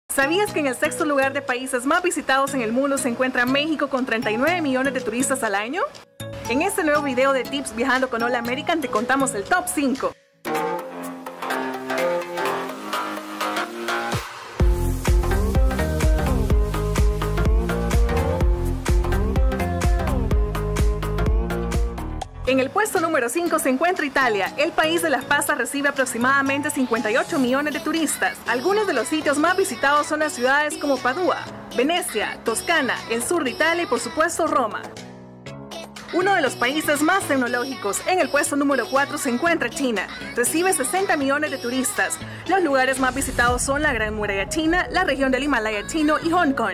¿Sabías que en el sexto lugar de países más visitados en el mundo se encuentra México con 39 millones de turistas al año? En este nuevo video de Tips Viajando con All American te contamos el top 5. En el puesto número 5 se encuentra Italia. El país de las pastas recibe aproximadamente 58 millones de turistas. Algunos de los sitios más visitados son las ciudades como Padua, Venecia, Toscana, el sur de Italia y por supuesto Roma. Uno de los países más tecnológicos, en el puesto número 4 se encuentra China. Recibe 60 millones de turistas. Los lugares más visitados son la Gran Muralla China, la región del Himalaya chino y Hong Kong.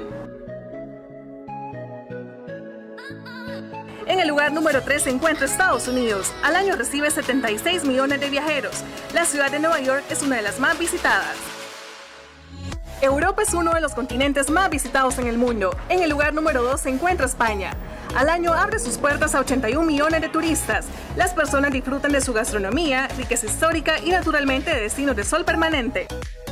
En el lugar número 3 se encuentra Estados Unidos. Al año recibe 76 millones de viajeros. La ciudad de Nueva York es una de las más visitadas. Europa es uno de los continentes más visitados en el mundo. En el lugar número 2 se encuentra España. Al año abre sus puertas a 81 millones de turistas. Las personas disfrutan de su gastronomía, riqueza histórica y naturalmente de destinos de sol permanente.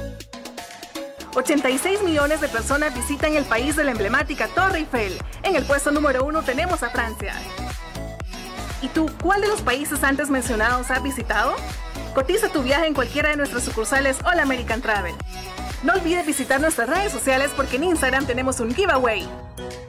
86 millones de personas visitan el país de la emblemática Torre Eiffel. En el puesto número 1 tenemos a Francia. ¿Y tú, cuál de los países antes mencionados has visitado? Cotiza tu viaje en cualquiera de nuestras sucursales All American Travel. No olvides visitar nuestras redes sociales porque en Instagram tenemos un giveaway.